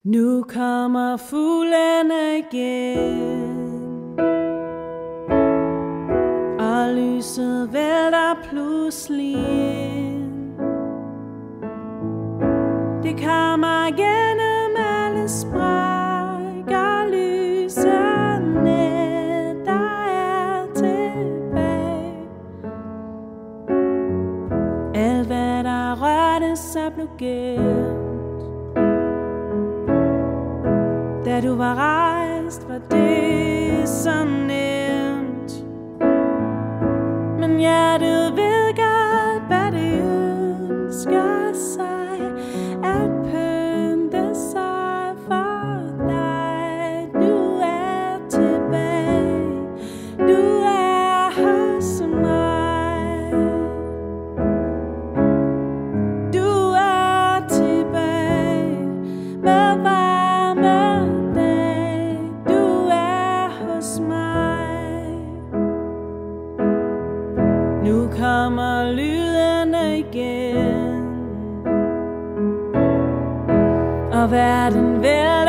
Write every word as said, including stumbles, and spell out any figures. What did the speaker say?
Nu kommer fuglene igen, og lyset vælter pludselig ind. Det kommer gennem alle sprækker, lysene, der er tilbage. Alt hvad der rørte sig blev gemt. Da du var rejst, var det så nemt. Men hjertet ved godt, hvad det ønsker sig, at pynte sig for dig. Du er tilbage, du er hos mig. Du er tilbage med varme. Nu kommer lydene igen, og verden vælter.